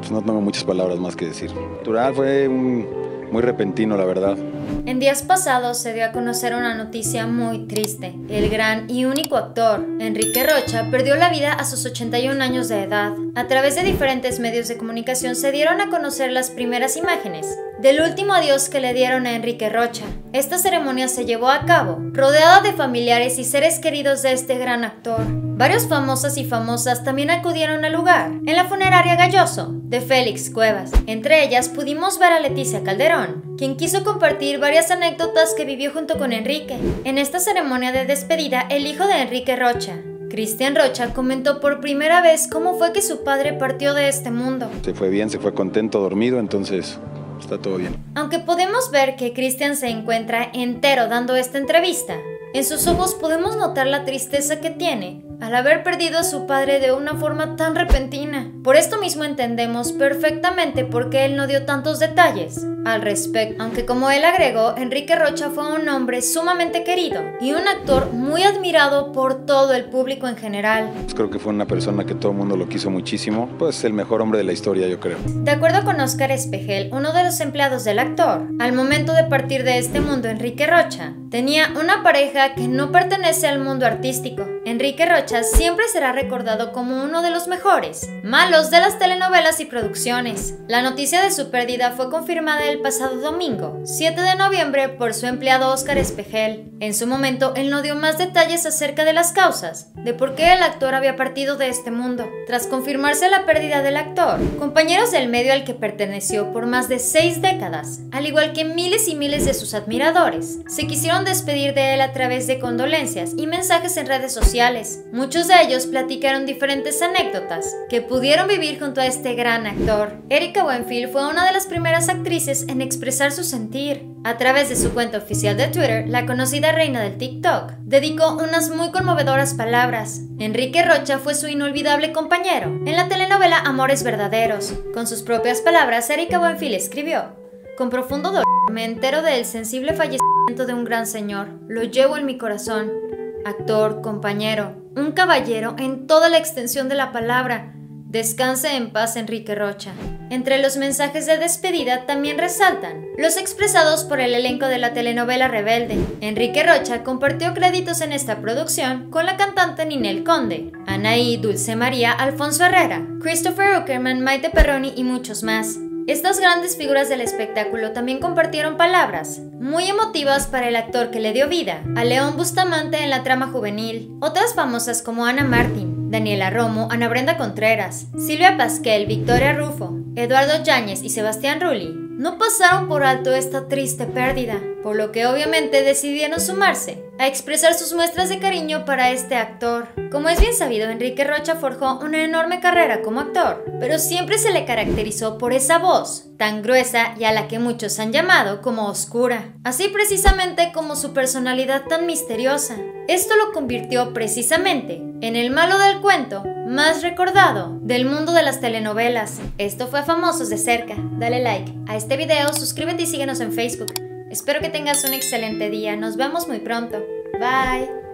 pues no tengo muchas palabras más que decir. Natural, fue muy repentino, la verdad. En días pasados se dio a conocer una noticia muy triste. El gran y único actor, Enrique Rocha, perdió la vida a sus 81 años de edad. A través de diferentes medios de comunicación se dieron a conocer las primeras imágenes del último adiós que le dieron a Enrique Rocha. Esta ceremonia se llevó a cabo rodeada de familiares y seres queridos de este gran actor. Varios famosos y famosas también acudieron al lugar, en la funeraria Galloso de Félix Cuevas. Entre ellas pudimos ver a Leticia Calderón, quien quiso compartir varias anécdotas que vivió junto con Enrique. En esta ceremonia de despedida, el hijo de Enrique Rocha, Cristian Rocha, comentó por primera vez cómo fue que su padre partió de este mundo. Se fue bien, se fue contento, dormido, entonces está todo bien. Aunque podemos ver que Cristian se encuentra entero dando esta entrevista, en sus ojos podemos notar la tristeza que tiene al haber perdido a su padre de una forma tan repentina. Por esto mismo entendemos perfectamente por qué él no dio tantos detalles al respecto, aunque como él agregó, Enrique Rocha fue un hombre sumamente querido y un actor muy admirado por todo el público en general. Creo que fue una persona que todo el mundo lo quiso muchísimo, pues el mejor hombre de la historia, yo creo. De acuerdo con Óscar Espejel, uno de los empleados del actor, al momento de partir de este mundo, Enrique Rocha tenía una pareja que no pertenece al mundo artístico. Enrique Rocha siempre será recordado como uno de los mejores malos de las telenovelas y producciones. La noticia de su pérdida fue confirmada el pasado domingo, 7 de noviembre, por su empleado Óscar Espejel. En su momento, él no dio más detalles acerca de las causas de por qué el actor había partido de este mundo. Tras confirmarse la pérdida del actor, compañeros del medio al que perteneció por más de 6 décadas, al igual que miles y miles de sus admiradores, se quisieron despedir de él a través de condolencias y mensajes en redes sociales. Muchos de ellos platicaron diferentes anécdotas que pudieron vivir junto a este gran actor. Erika Buenfil fue una de las primeras actrices en expresar su sentir. A través de su cuenta oficial de Twitter, la conocida reina del TikTok dedicó unas muy conmovedoras palabras. Enrique Rocha fue su inolvidable compañero en la telenovela Amores Verdaderos. Con sus propias palabras, Erika Buenfil escribió: "Con profundo dolor me entero del sensible fallecimiento de un gran señor. Lo llevo en mi corazón. Actor, compañero, un caballero en toda la extensión de la palabra. Descanse en paz, Enrique Rocha". Entre los mensajes de despedida también resaltan los expresados por el elenco de la telenovela Rebelde. Enrique Rocha compartió créditos en esta producción con la cantante Ninel Conde, Anaí, Dulce María, Alfonso Herrera, Christopher Uckerman, Maite Perroni y muchos más. Estas grandes figuras del espectáculo también compartieron palabras muy emotivas para el actor que le dio vida a León Bustamante en la trama juvenil. Otras famosas como Ana Martín, Daniela Romo, Ana Brenda Contreras, Silvia Pasquel, Victoria Rufo, Eduardo Yáñez y Sebastián Rulli no pasaron por alto esta triste pérdida, por lo que obviamente decidieron sumarse a expresar sus muestras de cariño para este actor. Como es bien sabido, Enrique Rocha forjó una enorme carrera como actor, pero siempre se le caracterizó por esa voz tan gruesa y a la que muchos han llamado como oscura, así precisamente como su personalidad tan misteriosa. Esto lo convirtió precisamente en el malo del cuento más recordado del mundo de las telenovelas. Esto fue Famosos de Cerca. Dale like a este video, suscríbete y síguenos en Facebook. Espero que tengas un excelente día. Nos vemos muy pronto. Bye.